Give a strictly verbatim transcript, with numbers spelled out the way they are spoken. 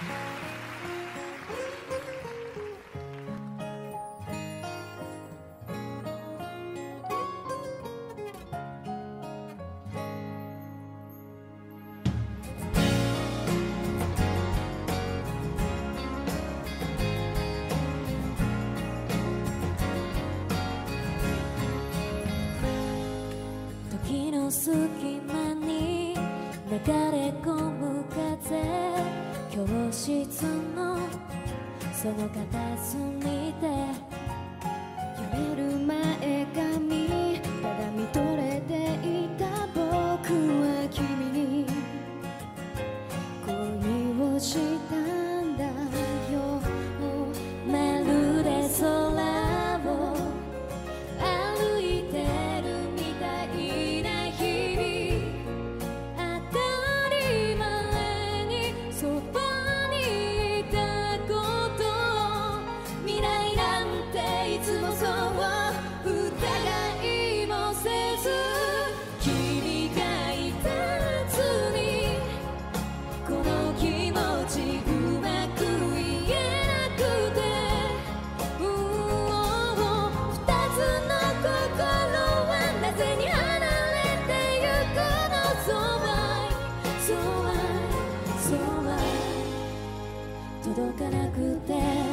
時の隙間に流れ込む風、教室のその片隅で揺れる前髪ただ見とれていた僕は君に恋をしたんだよ。 まるで空を歩いてるみたいな日々、当たり前にそばにいたこと、未来なんていつもそう疑いもせず、君がいたずにこの気持ちうまく言えなくて、うお二つの心はなぜに離れてゆくの。そうはそうはそうは届かなくて